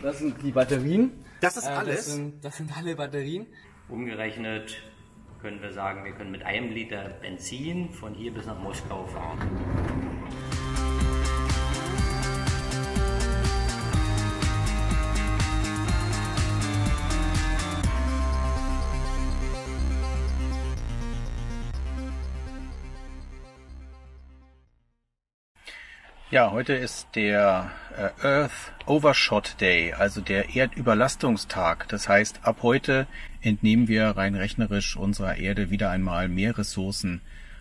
Das sind die Batterien. Das ist alles? Das sind alle Batterien. Umgerechnet können wir sagen, wir können mit einem Liter Benzin von hier bis nach Moskau fahren. Ja, heute ist der Earth Overshot Day, also der Erdüberlastungstag. Das heißt, ab heute entnehmen wir rein rechnerisch unserer Erde wieder einmal mehr Ressourcen,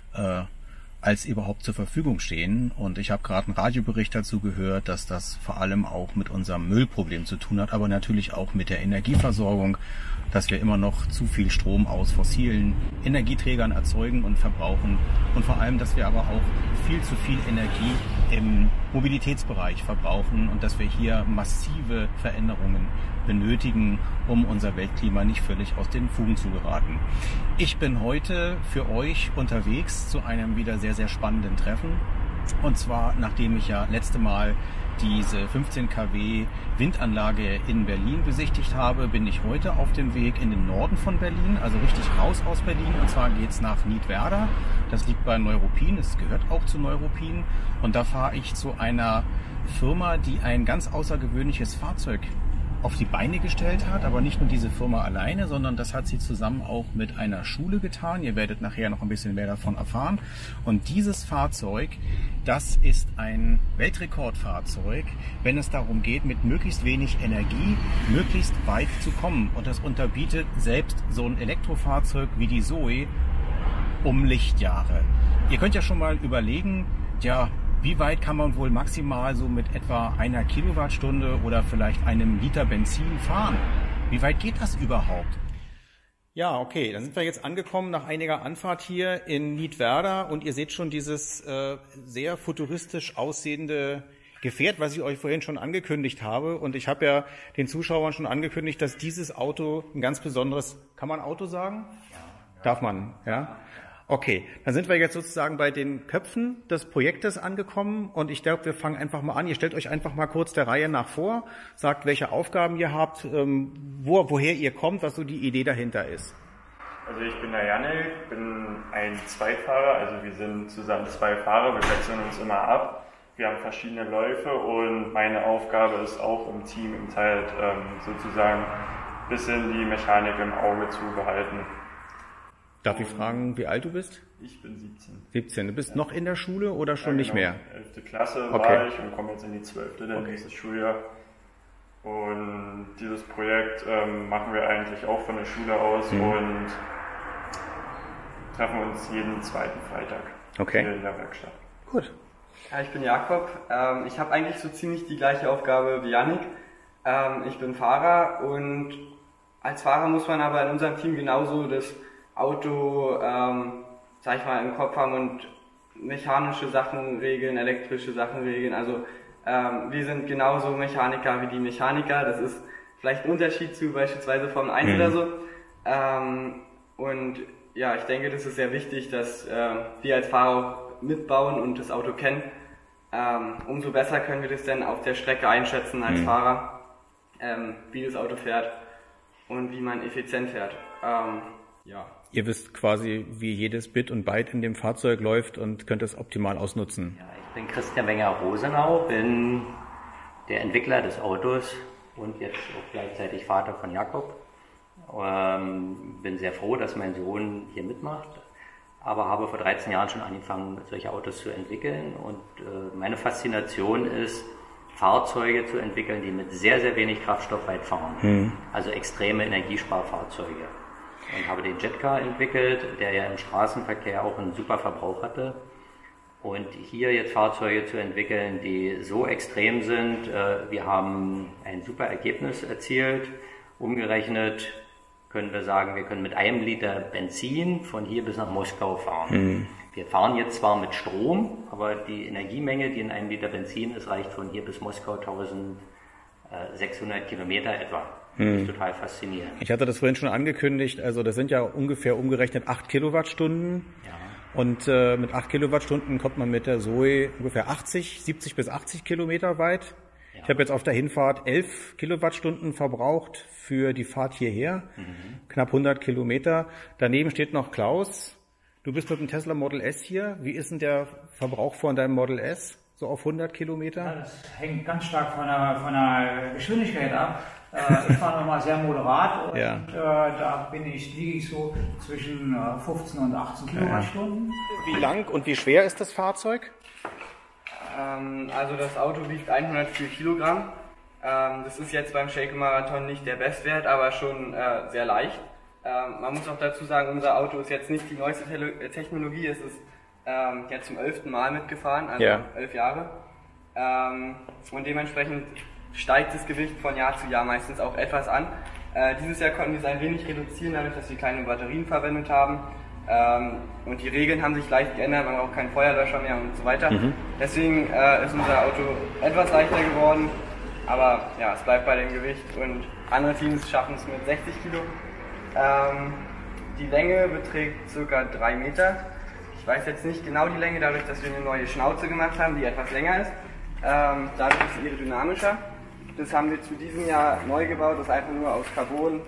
als überhaupt zur Verfügung stehen. Und ich habe gerade einen Radiobericht dazu gehört, dass das vor allem auch mit unserem Müllproblem zu tun hat, aber natürlich auch mit der Energieversorgung, dass wir immer noch zu viel Strom aus fossilen Energieträgern erzeugen und verbrauchen und vor allem, dass wir aber auch viel zu viel Energie im Mobilitätsbereich verbrauchen und dass wir hier massive Veränderungen benötigen, um unser Weltklima nicht völlig aus den Fugen zu geraten. Ich bin heute für euch unterwegs zu einem wieder sehr, sehr spannenden Treffen. Und zwar, nachdem ich ja letzte Mal diese 15 kW Windanlage in Berlin besichtigt habe, bin ich heute auf dem Weg in den Norden von Berlin, also richtig raus aus Berlin. Und zwar geht's nach Niedwerder. Das liegt bei Neuruppin, es gehört auch zu Neuruppin. Und da fahre ich zu einer Firma, die ein ganz außergewöhnliches Fahrzeug auf die Beine gestellt hat, aber nicht nur diese Firma alleine, sondern das hat sie zusammen auch mit einer Schule getan. Ihr werdet nachher noch ein bisschen mehr davon erfahren. Und dieses Fahrzeug, das ist ein Weltrekordfahrzeug, wenn es darum geht, mit möglichst wenig Energie möglichst weit zu kommen. Und das unterbietet selbst so ein Elektrofahrzeug wie die Zoe um Lichtjahre. Ihr könnt ja schon mal überlegen, ja, wie weit kann man wohl maximal so mit etwa einer Kilowattstunde oder vielleicht einem Liter Benzin fahren? Wie weit geht das überhaupt? Ja, okay, dann sind wir jetzt angekommen nach einiger Anfahrt hier in Niedwerder und ihr seht schon dieses sehr futuristisch aussehende Gefährt, was ich euch vorhin schon angekündigt habe. Und ich habe ja den Zuschauern schon angekündigt, dass dieses Auto ein ganz besonderes, kann man Auto sagen? Ja. Darf man, ja? Okay, dann sind wir jetzt sozusagen bei den Köpfen des Projektes angekommen und ich glaube, wir fangen einfach mal an. Ihr stellt euch einfach mal kurz der Reihe nach vor, sagt, welche Aufgaben ihr habt, woher ihr kommt, was so die Idee dahinter ist. Also ich bin der Janik, bin ein Zweitfahrer, also wir sind zusammen 2 Fahrer, wir wechseln uns immer ab. Wir haben verschiedene Läufe und meine Aufgabe ist auch im Team im Teil sozusagen ein bisschen die Mechanik im Auge zu behalten. Darf ich fragen, wie alt du bist? Ich bin 17. 17. Du bist noch in der Schule oder schon nicht mehr? 11. Klasse war ich und komme jetzt in die 12. Nächstes Schuljahr. Und dieses Projekt machen wir eigentlich auch von der Schule aus und treffen uns jeden zweiten Freitag hier in der Werkstatt. Gut. Ja, ich bin Jakob. Ich habe eigentlich so ziemlich die gleiche Aufgabe wie Yannick. Ich bin Fahrer und als Fahrer muss man aber in unserem Team genauso das Auto, sag ich mal, im Kopf haben und mechanische Sachen regeln, elektrische Sachen regeln. Also wir sind genauso Mechaniker wie die Mechaniker. Das ist vielleicht ein Unterschied zu beispielsweise Formel 1 oder so. Und ja, ich denke, das ist sehr wichtig, dass wir als Fahrer auch mitbauen und das Auto kennen. Umso besser können wir das dann auf der Strecke einschätzen als Fahrer, wie das Auto fährt und wie man effizient fährt. Ja. Ihr wisst quasi, wie jedes Bit und Byte in dem Fahrzeug läuft und könnt es optimal ausnutzen. Ja, ich bin Christian Wenger-Rosenau, bin der Entwickler des Autos und jetzt auch gleichzeitig Vater von Jakob. Bin sehr froh, dass mein Sohn hier mitmacht, aber habe vor 13 Jahren schon angefangen, solche Autos zu entwickeln. Und meine Faszination ist, Fahrzeuge zu entwickeln, die mit sehr, sehr wenig Kraftstoff weit fahren. Also extreme Energiesparfahrzeuge. Und habe den Jetcar entwickelt, der ja im Straßenverkehr auch einen super Verbrauch hatte. Und hier jetzt Fahrzeuge zu entwickeln, die so extrem sind, wir haben ein super Ergebnis erzielt. Umgerechnet können wir sagen, wir können mit einem Liter Benzin von hier bis nach Moskau fahren. Wir fahren jetzt zwar mit Strom, aber die Energiemenge, die in einem Liter Benzin ist, reicht von hier bis Moskau 1600 Kilometer etwa. Das ist total faszinierend. Ich hatte das vorhin schon angekündigt, also das sind ja ungefähr umgerechnet 8 Kilowattstunden. Ja. Und mit 8 Kilowattstunden kommt man mit der Zoe ungefähr 70 bis 80 Kilometer weit. Ich habe jetzt auf der Hinfahrt 11 Kilowattstunden verbraucht für die Fahrt hierher, knapp 100 Kilometer. Daneben steht noch Klaus. Du bist mit dem Tesla Model S hier. Wie ist denn der Verbrauch von deinem Model S, so auf 100 Kilometer? Ja, das hängt ganz stark von der Geschwindigkeit ab. Ich fahre nochmal sehr moderat und da liege ich so zwischen 15 und 18 Kilowattstunden. Wie lang und wie schwer ist das Fahrzeug? Also das Auto wiegt 104 Kilogramm. Das ist jetzt beim Shaker-Marathon nicht der Bestwert, aber schon sehr leicht. Man muss auch dazu sagen, unser Auto ist jetzt nicht die neueste Technologie. Es ist jetzt zum 11. Mal mitgefahren, also 11 Jahre. Und dementsprechend steigt das Gewicht von Jahr zu Jahr meistens auch etwas an. Dieses Jahr konnten wir es ein wenig reduzieren, dadurch, dass wir kleine Batterien verwendet haben. Und die Regeln haben sich leicht geändert, man braucht keinen Feuerlöscher mehr und so weiter. Deswegen ist unser Auto etwas leichter geworden, aber ja, es bleibt bei dem Gewicht und andere Teams schaffen es mit 60 Kilo. Die Länge beträgt ca. 3 Meter. Ich weiß jetzt nicht genau die Länge, dadurch, dass wir eine neue Schnauze gemacht haben, die etwas länger ist. Dadurch ist sie aerodynamischer. Das haben wir zu diesem Jahr neu gebaut, das ist einfach nur aus Carbon.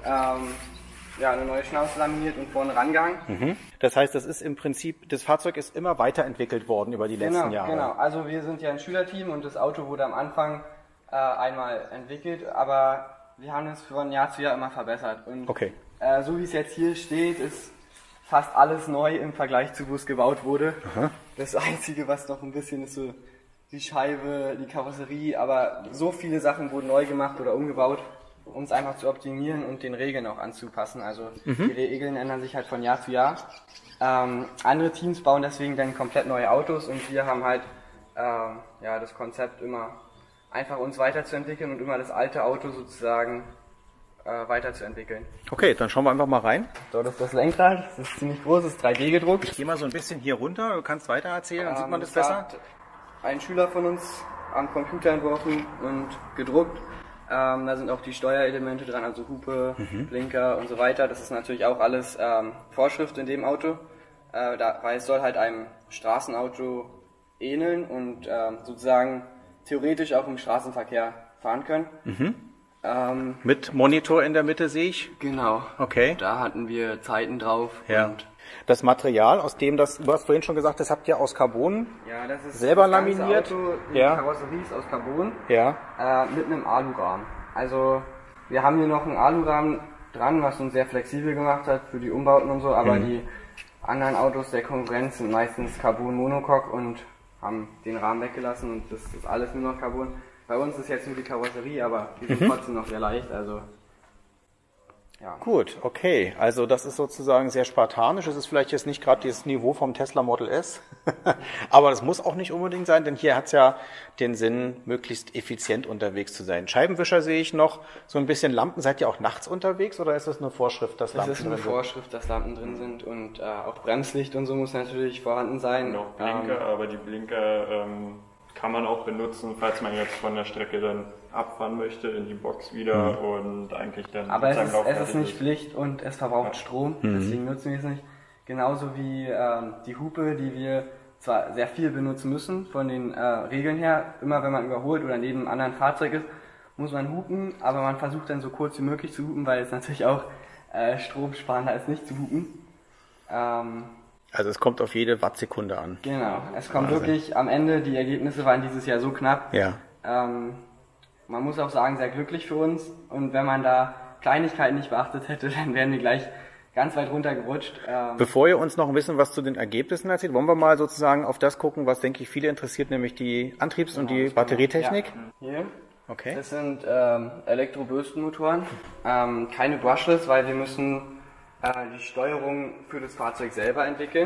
Eine neue Schnauze laminiert und vorne rangehangen. Das heißt, das ist im Prinzip, das Fahrzeug ist immer weiterentwickelt worden über die letzten Jahre. Genau, also wir sind ja ein Schülerteam und das Auto wurde am Anfang einmal entwickelt, aber wir haben es von Jahr zu Jahr immer verbessert. Und so wie es jetzt hier steht, ist fast alles neu im Vergleich zu, wo es gebaut wurde. Das Einzige, was noch ein bisschen ist, so die Scheibe, die Karosserie, aber so viele Sachen wurden neu gemacht oder umgebaut, um es einfach zu optimieren und den Regeln auch anzupassen. Also die Regeln ändern sich halt von Jahr zu Jahr. Andere Teams bauen deswegen dann komplett neue Autos und wir haben halt das Konzept immer einfach uns weiterzuentwickeln und immer das alte Auto sozusagen weiterzuentwickeln. Okay, dann schauen wir einfach mal rein. So, das ist das Lenkrad, das ist ziemlich groß, das ist 3D gedruckt. Ich gehe mal so ein bisschen hier runter, du kannst weiter erzählen, dann sieht man das besser. Hat ein Schüler von uns am Computer entworfen und gedruckt. Da sind auch die Steuerelemente dran, also Hupe, Blinker und so weiter. Das ist natürlich auch alles Vorschrift in dem Auto, weil es soll halt einem Straßenauto ähneln und sozusagen theoretisch auch im Straßenverkehr fahren können. Mit Monitor in der Mitte sehe ich. Genau. Okay. Da hatten wir Zeiten drauf. Ja. Und das Material, aus dem du hast vorhin schon gesagt, das habt ihr aus Carbon das ist selber das ganze laminiert. Auto, die Karosserie ist aus Carbon mit einem Alurahmen. Also wir haben hier noch einen Alurahmen dran, was uns sehr flexibel gemacht hat für die Umbauten und so, aber die anderen Autos der Konkurrenz sind meistens Carbon Monocoque und haben den Rahmen weggelassen und das ist alles nur noch Carbon. Bei uns ist jetzt nur die Karosserie, aber die sind trotzdem noch sehr leicht, also ja. Gut, okay. Also das ist sozusagen sehr spartanisch. Es ist vielleicht jetzt nicht gerade das Niveau vom Tesla Model S, aber das muss auch nicht unbedingt sein, denn hier hat es ja den Sinn, möglichst effizient unterwegs zu sein. Scheibenwischer sehe ich noch, so ein bisschen Lampen. Seid ihr auch nachts unterwegs oder ist das eine Vorschrift, dass Lampen drin sind? Das ist eine Vorschrift, dass Lampen drin sind und auch Bremslicht und so muss natürlich vorhanden sein. Und auch Blinker, aber die Blinker kann man auch benutzen, falls man jetzt von der Strecke dann abfahren möchte, in die Box wieder und eigentlich dann... Aber es ist nicht Pflicht und es verbraucht Strom, deswegen nutzen wir es nicht. Genauso wie die Hupe, die wir zwar sehr viel benutzen müssen, von den Regeln her, immer wenn man überholt oder neben einem anderen Fahrzeug ist, muss man hupen, aber man versucht dann so kurz wie möglich zu hupen, weil es natürlich auch stromsparender ist, nicht zu hupen. Also es kommt auf jede Wattsekunde an. Genau, es kommt wirklich am Ende, die Ergebnisse waren dieses Jahr so knapp. Ja. Man muss auch sagen, sehr glücklich für uns und wenn man da Kleinigkeiten nicht beachtet hätte, dann wären wir gleich ganz weit runtergerutscht. Bevor ihr uns noch ein bisschen was zu den Ergebnissen erzählt, wollen wir mal sozusagen auf das gucken, was, denke ich, viele interessiert, nämlich die Antriebs- und die Batterietechnik. Ja. Hier. Okay. Das sind Elektrobürstenmotoren, keine Brushless, weil wir müssen die Steuerung für das Fahrzeug selber entwickeln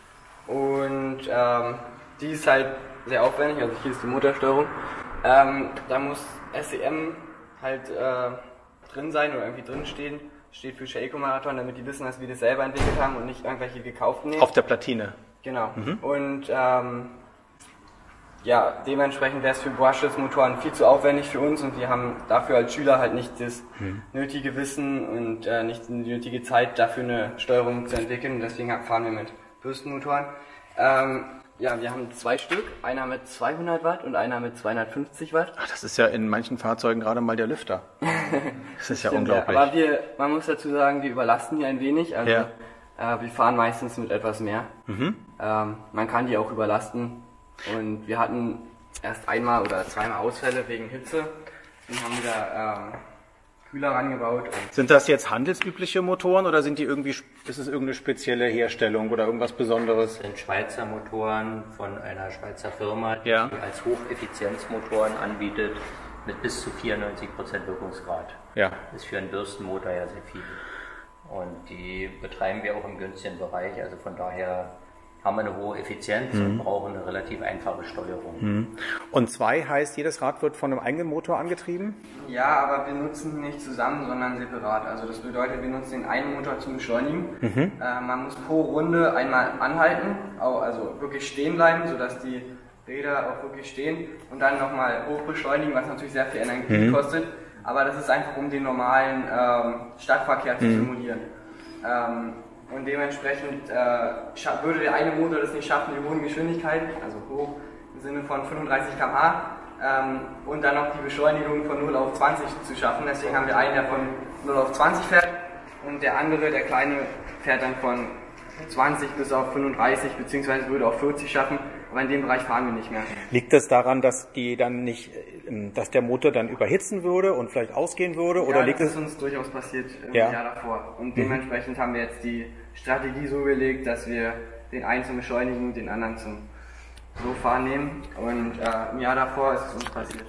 und die ist halt sehr aufwendig, also hier ist die Motorsteuerung. Da muss SEM halt drin sein oder irgendwie drin stehen, steht für Shaker-Marathon, damit die wissen, dass wir das selber entwickelt haben und nicht irgendwelche gekauften nehmen. Auf der Platine. Genau. Und dementsprechend wäre es für Brushless-Motoren viel zu aufwendig für uns und wir haben dafür als Schüler halt nicht das nötige Wissen und nicht die nötige Zeit dafür eine Steuerung zu entwickeln und deswegen fahren wir mit Bürstenmotoren. Ja, wir haben 2 Stück, einer mit 200 Watt und einer mit 250 Watt. Ach, das ist ja in manchen Fahrzeugen gerade mal der Lüfter. Das ist ja Stimmt, unglaublich. Ja. Aber man muss dazu sagen, wir überlasten die ein wenig. Also wir fahren meistens mit etwas mehr. Man kann die auch überlasten. Und wir hatten erst einmal oder zweimal Ausfälle wegen Hitze. Dann haben wir da Kühler rangebaut. Sind das jetzt handelsübliche Motoren oder sind die irgendwie, ist es irgendeine spezielle Herstellung oder irgendwas Besonderes? Das sind Schweizer Motoren von einer Schweizer Firma, die als Hocheffizienzmotoren anbietet mit bis zu 94% Wirkungsgrad. Ja. Das ist für einen Bürstenmotor ja sehr viel. Und die betreiben wir auch im günstigen Bereich, also von daher haben wir eine hohe Effizienz und brauchen eine relativ einfache Steuerung. Und 2 heißt, jedes Rad wird von einem eigenen Motor angetrieben? Ja, aber wir nutzen die nicht zusammen, sondern separat. Also das bedeutet, wir nutzen den einen Motor zum Beschleunigen. Man muss pro Runde einmal anhalten, also wirklich stehen bleiben, sodass die Räder auch wirklich stehen und dann nochmal hoch beschleunigen, was natürlich sehr viel Energie kostet. Aber das ist einfach, um den normalen Stadtverkehr zu simulieren. Und dementsprechend würde der eine Motor das nicht schaffen, die hohen Geschwindigkeiten, also hoch im Sinne von 35 km/h, und dann noch die Beschleunigung von 0 auf 20 zu schaffen. Deswegen haben wir einen, der von 0 auf 20 fährt und der andere, der kleine, fährt dann von 20 bis auf 35 bzw. würde auf 40 schaffen, aber in dem Bereich fahren wir nicht mehr. Liegt es daran, dass die dann nicht, dass der Motor dann überhitzen würde und vielleicht ausgehen würde? Oder liegt das ist uns durchaus passiert im Jahr davor. Und dementsprechend haben wir jetzt die Strategie so gelegt, dass wir den einen zum Beschleunigen, den anderen zum So-Fahren nehmen. Und im Jahr davor ist es uns passiert.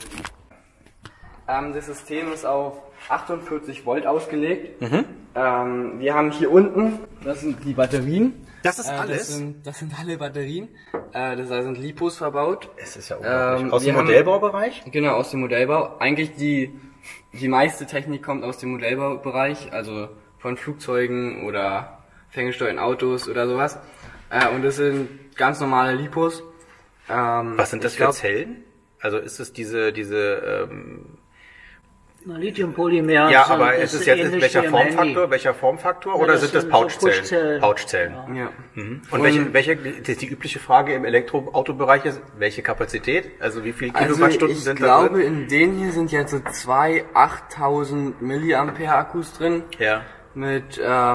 Das System ist auf 48 Volt ausgelegt. Wir haben hier unten, das sind die Batterien. Das ist alles? Das sind alle Batterien. Da sind Lipos verbaut. Es ist ja unglaublich. Aus dem Modellbaubereich? Genau, aus dem Modellbau. Eigentlich die meiste Technik kommt aus dem Modellbaubereich, also von Flugzeugen oder ferngesteuerten Autos oder sowas. Und das sind ganz normale Lipos. Was sind das für Zellen? Also ist es diese Lithiumpolymer. Ja, aber ist es jetzt welcher Formfaktor oder sind das Pouchzellen? Pouchzellen. Ja. Und welche die übliche Frage im Elektroautobereich ist, welche Kapazität? Also wie viele Kilowattstunden sind da drin? Ich glaube, in denen hier sind jetzt so 2 8000 Milliampere Akkus drin. Ja. Mit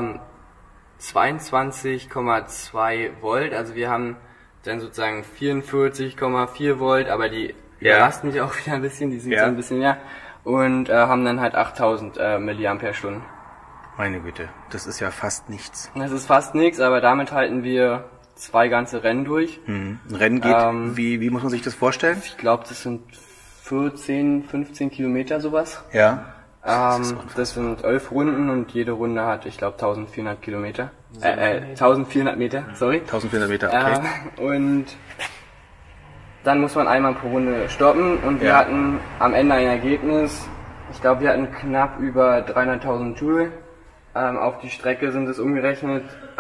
22,2 Volt. Also wir haben dann sozusagen 44,4 Volt, aber die überlasten mich auch wieder ein bisschen, die sind so ein bisschen mehr. Und haben dann halt 8000 Milliampere-Stunden. Meine Güte, das ist ja fast nichts. Das ist fast nichts, aber damit halten wir 2 ganze Rennen durch. Ein Rennen geht, wie muss man sich das vorstellen? Ich glaube, das sind 14, 15 Kilometer sowas. Ja. Das sind 11 Runden und jede Runde hat, ich glaube, 1400 Kilometer. 1400 Meter, sorry. 1400 Meter, okay. Und dann muss man einmal pro Runde stoppen und wir hatten am Ende ein Ergebnis, ich glaube wir hatten knapp über 300.000 Joule, auf die Strecke sind es umgerechnet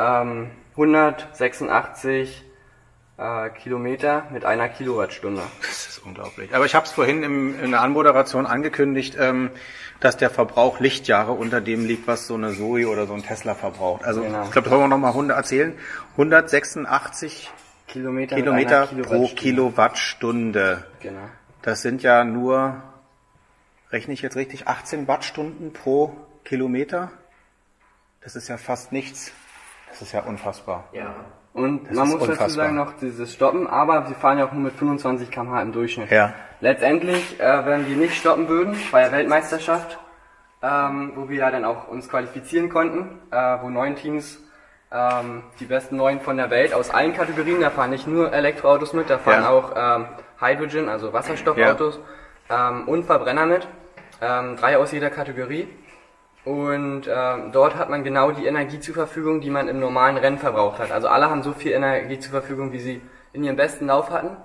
186 Kilometer mit 1 Kilowattstunde. Das ist unglaublich. Aber ich habe es vorhin in der Anmoderation angekündigt, dass der Verbrauch Lichtjahre unter dem liegt, was so eine Zoe oder so ein Tesla verbraucht. Also ich glaube, das wollen wir nochmal erzählen. 186 Kilometer pro Kilowattstunde. Genau. Das sind ja nur, rechne ich jetzt richtig, 18 Wattstunden pro Kilometer. Das ist ja fast nichts. Das ist ja unfassbar. Ja. Und man muss dazu sagen noch dieses Stoppen, aber sie fahren ja auch nur mit 25 km/h im Durchschnitt. Ja. Letztendlich, wenn wir nicht stoppen würden, bei der Weltmeisterschaft, wo wir ja dann auch uns qualifizieren konnten, wo 9 Teams, die besten 9 von der Welt aus allen Kategorien, da fahren nicht nur Elektroautos mit, da fahren auch Hydrogen, also Wasserstoffautos, und Verbrenner mit, 3 aus jeder Kategorie. Und dort hat man genau die Energie zur Verfügung, die man im normalen Rennen verbraucht hat. Also alle haben so viel Energie zur Verfügung, wie sie in ihrem besten Lauf hatten.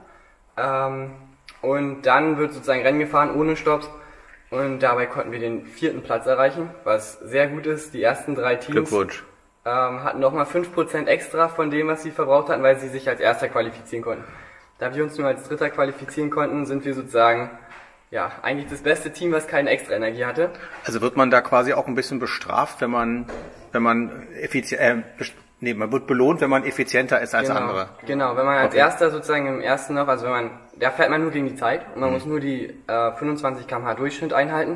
Und dann wird sozusagen Rennen gefahren ohne Stopps. Und dabei konnten wir den 4. Platz erreichen, was sehr gut ist. Die ersten 3 Teams Glückwunsch. Hatten nochmal 5% extra von dem, was sie verbraucht hatten, weil sie sich als Erster qualifizieren konnten. Da wir uns nur als Dritter qualifizieren konnten, sind wir sozusagen eigentlich das beste Team, was keine extra Energie hatte. Also wird man da quasi auch ein bisschen bestraft, wenn man Nee, man wird belohnt, wenn man effizienter ist als andere. Genau, wenn man als Erster sozusagen im ersten Lauf, also da fährt man nur gegen die Zeit und man muss nur die 25 km/h Durchschnitt einhalten.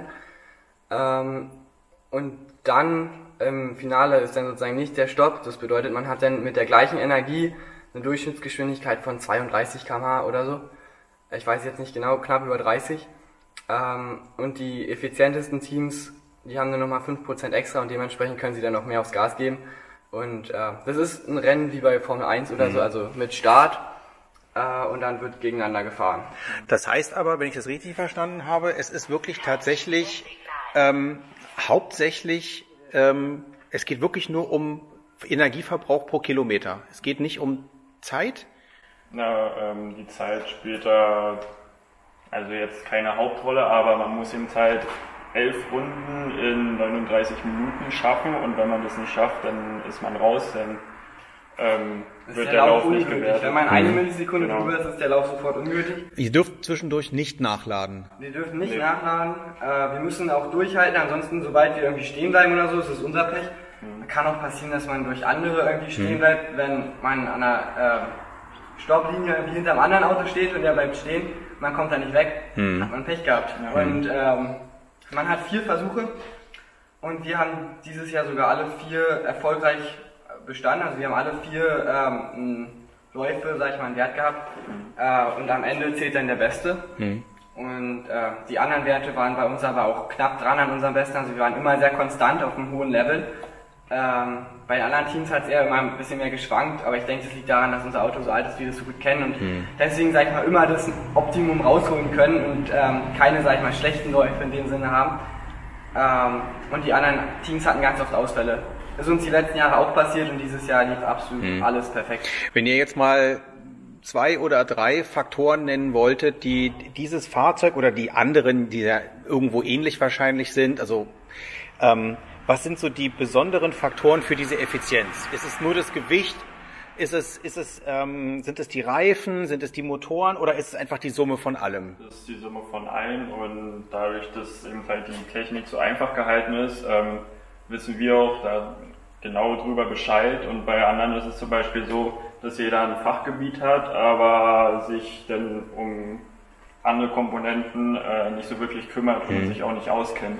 Und dann im Finale ist dann sozusagen nicht der Stopp. Das bedeutet, man hat dann mit der gleichen Energie eine Durchschnittsgeschwindigkeit von 32 km/h oder so. Ich weiß jetzt nicht genau, knapp über 30. Und die effizientesten Teams, die haben dann nochmal 5% extra und dementsprechend können sie dann noch mehr aufs Gas geben. Und das ist ein Rennen wie bei Formel 1 oder so, also mit Start und dann wird gegeneinander gefahren. Das heißt aber, wenn ich das richtig verstanden habe, es ist wirklich tatsächlich hauptsächlich, es geht wirklich nur um Energieverbrauch pro Kilometer. Es geht nicht um Zeit? Die Zeit spielt da also jetzt keine Hauptrolle, aber man muss eben halt 11 Runden in 39 Minuten schaffen und wenn man das nicht schafft, dann ist man raus, dann wird der Lauf nicht gewertet. Wenn man eine Millisekunde drüber ist der Lauf sofort ungültig. Ihr dürft zwischendurch nicht nachladen. Wir dürfen nicht nachladen, wir müssen auch durchhalten, ansonsten sobald wir irgendwie stehen bleiben oder so, ist es unser Pech. Kann auch passieren, dass man durch andere irgendwie stehen bleibt, wenn man an einer Stopplinie irgendwie hinter einem anderen Auto steht und der bleibt stehen, man kommt da nicht weg, hat man Pech gehabt. Und man hat 4 Versuche und wir haben dieses Jahr sogar alle 4 erfolgreich bestanden. Also wir haben alle 4 Läufe, sag ich mal, einen Wert gehabt und am Ende zählt dann der Beste. Und die anderen Werte waren bei uns aber auch knapp dran an unserem Besten. Also wir waren immer sehr konstant auf einem hohen Level. Bei den anderen Teams hat es eher immer ein bisschen mehr geschwankt, aber ich denke, das liegt daran, dass unser Auto so alt ist, wir das so gut kennen und deswegen, sag ich mal, immer das Optimum rausholen können und keine, sag ich mal, schlechten Läufe in dem Sinne haben. Und die anderen Teams hatten ganz oft Ausfälle. Das ist uns die letzten Jahre auch passiert und dieses Jahr lief absolut alles perfekt. Wenn ihr jetzt mal 2 oder 3 Faktoren nennen wolltet, die dieses Fahrzeug oder die anderen, die ja irgendwo ähnlich wahrscheinlich sind, also was sind so die besonderen Faktoren für diese Effizienz? Ist es nur das Gewicht? Sind es die Reifen? Sind es die Motoren? Oder ist es einfach die Summe von allem? Das ist die Summe von allem und dadurch, dass eben halt die Technik so einfach gehalten ist, wissen wir auch da genau drüber Bescheid. Und bei anderen ist es zum Beispiel so, dass jeder ein Fachgebiet hat, aber sich dann um andere Komponenten nicht so wirklich kümmert und sich auch nicht auskennt.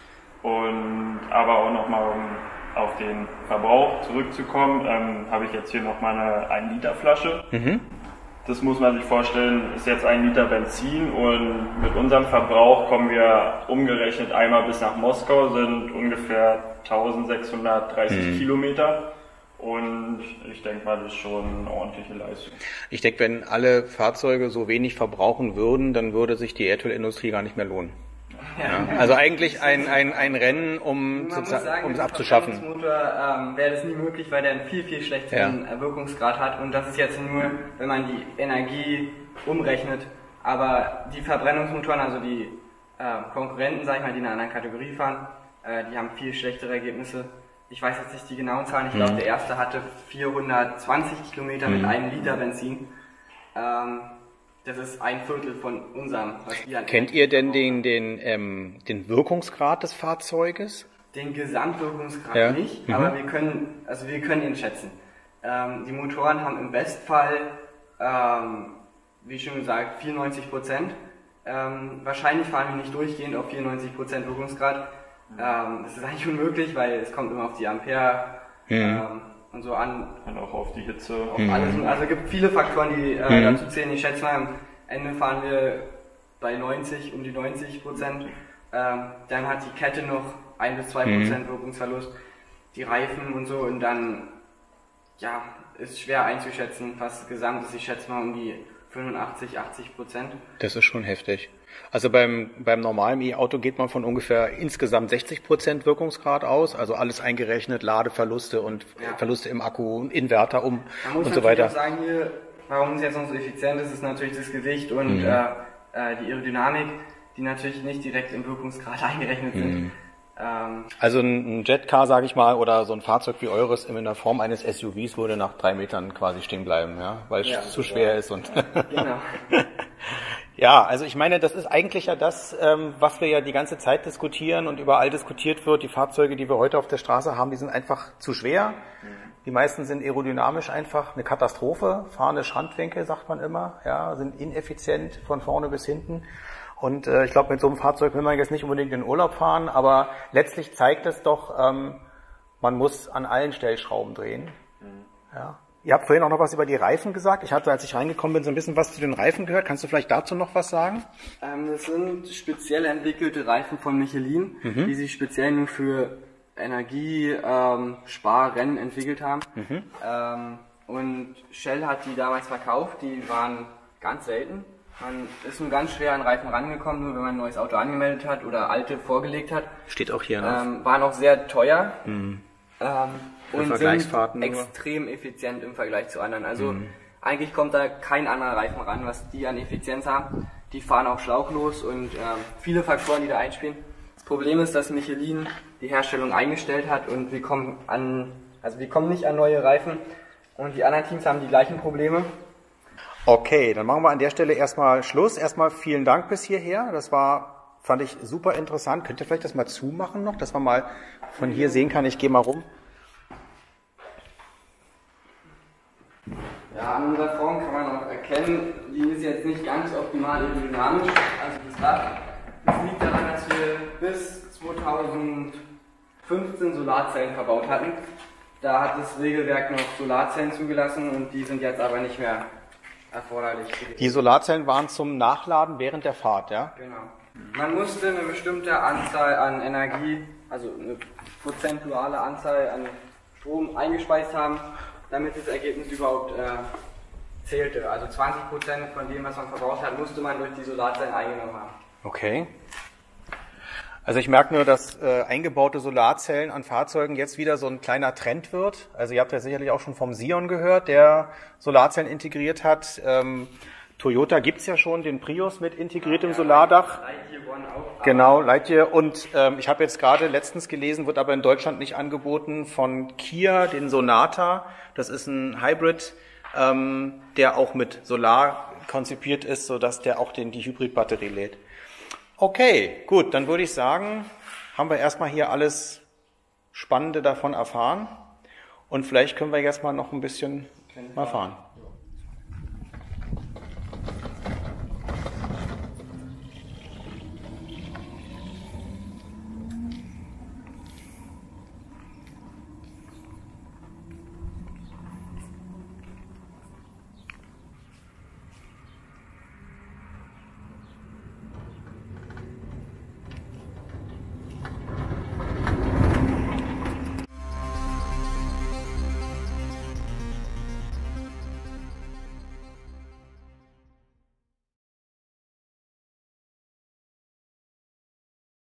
Und aber auch nochmal, um auf den Verbrauch zurückzukommen, habe ich jetzt hier nochmal eine 1 Liter Flasche. Das muss man sich vorstellen, ist jetzt 1 Liter Benzin und mit unserem Verbrauch kommen wir umgerechnet einmal bis nach Moskau, sind ungefähr 1630 Kilometer. Und ich denke mal, das ist schon eine ordentliche Leistung. Ich denke, wenn alle Fahrzeuge so wenig verbrauchen würden, dann würde sich die Erdölindustrie gar nicht mehr lohnen. Ja, also eigentlich ein Rennen, um es abzuschaffen. Mit dem Motor wäre das nie möglich, weil der einen viel, viel schlechteren Wirkungsgrad hat. Und das ist jetzt nur, wenn man die Energie umrechnet. Aber die Verbrennungsmotoren, also die Konkurrenten, sag ich mal, die in einer anderen Kategorie fahren, die haben viel schlechtere Ergebnisse. Ich weiß jetzt nicht die genauen Zahlen. Ich glaube, der erste hatte 420 Kilometer mit 1 Liter Benzin. Das ist 1/4 von unserem, was wir an. Kennt ihr denn den Wirkungsgrad des Fahrzeuges? Den Gesamtwirkungsgrad nicht, aber wir können ihn schätzen. Die Motoren haben im Bestfall, wie schon gesagt, 94%. Wahrscheinlich fahren wir nicht durchgehend auf 94% Wirkungsgrad. Das ist eigentlich unmöglich, weil es kommt immer auf die Ampere und so an. Und auch auf die Hitze. Auf alles. Also es gibt viele Faktoren, die dazu zählen. Ich schätze mal, am Ende fahren wir bei um die 90%. Dann hat die Kette noch 1 bis 2% Wirkungsverlust. Die Reifen und so und dann, ja, ist schwer einzuschätzen, was gesamt ist. Ich schätze mal um die 85, 80%. Das ist schon heftig. Also beim normalen E-Auto geht man von ungefähr insgesamt 60% Wirkungsgrad aus, also alles eingerechnet, Ladeverluste und Verluste im Akku und Inverter und so weiter. Ich muss sagen hier, warum es jetzt noch so effizient ist, ist natürlich das Gewicht und die Aerodynamik, die natürlich nicht direkt im Wirkungsgrad eingerechnet sind. Also ein Jetcar, sage ich mal, oder so ein Fahrzeug wie eures in der Form eines SUVs würde nach 3 Metern quasi stehen bleiben, ja, weil es zu schwer ist und genau. Ja, also ich meine, das ist eigentlich ja das, was wir ja die ganze Zeit diskutieren und überall diskutiert wird. Die Fahrzeuge, die wir heute auf der Straße haben, die sind einfach zu schwer. Die meisten sind aerodynamisch einfach eine Katastrophe, fahrende Schandwinkel, sagt man immer, ja, sind ineffizient von vorne bis hinten. Und ich glaube, mit so einem Fahrzeug will man jetzt nicht unbedingt in den Urlaub fahren, aber letztlich zeigt es doch, man muss an allen Stellschrauben drehen. Ja. Ihr habt vorhin auch noch was über die Reifen gesagt. Ich hatte, als ich reingekommen bin, so ein bisschen was zu den Reifen gehört. Kannst du vielleicht dazu noch was sagen? Das sind speziell entwickelte Reifen von Michelin, die sich speziell nur für Energiesparrennen entwickelt haben. Und Shell hat die damals verkauft, die waren ganz selten. Man ist nur ganz schwer an Reifen rangekommen, nur wenn man ein neues Auto angemeldet hat oder alte vorgelegt hat. Steht auch hier, ne? Waren auch sehr teuer und sind nur extrem effizient im Vergleich zu anderen. Also eigentlich kommt da kein anderer Reifen ran, was die an Effizienz haben. Die fahren auch schlauchlos und viele Faktoren, die da einspielen. Das Problem ist, dass Michelin die Herstellung eingestellt hat und wir kommen nicht an neue Reifen und die anderen Teams haben die gleichen Probleme. Okay, dann machen wir an der Stelle erstmal Schluss. Erstmal vielen Dank bis hierher. Das war, fand ich super interessant. Könnt ihr vielleicht das mal zumachen noch, dass man mal von hier sehen kann? Ich gehe mal rum. Ja, an unserer Form kann man auch erkennen, die ist jetzt nicht ganz optimal aerodynamisch, also das Rad. Das liegt daran, dass wir bis 2015 Solarzellen verbaut hatten. Da hat das Regelwerk noch Solarzellen zugelassen und die sind jetzt aber nicht mehr erforderlich. Die Solarzellen waren zum Nachladen während der Fahrt, ja? Genau. Man musste eine bestimmte Anzahl an Energie, also eine prozentuale Anzahl an Strom eingespeist haben, damit das Ergebnis überhaupt zählte. Also 20% von dem, was man verbraucht hat, musste man durch die Solarzellen eingenommen haben. Okay. Also ich merke nur, dass eingebaute Solarzellen an Fahrzeugen jetzt wieder so ein kleiner Trend wird. Also ihr habt ja sicherlich auch schon vom Sion gehört, der Solarzellen integriert hat. Toyota gibt's ja schon, den Prius mit integriertem Solardach. Lightyear One auch. Genau, Lightyear. Und ich habe jetzt gerade letztens gelesen, wird aber in Deutschland nicht angeboten, von Kia, den Sonata. Das ist ein Hybrid, der auch mit Solar konzipiert ist, sodass der auch die Hybridbatterie lädt. Okay, gut, dann würde ich sagen, haben wir erstmal hier alles Spannende davon erfahren und vielleicht können wir jetzt mal noch ein bisschen mal fahren.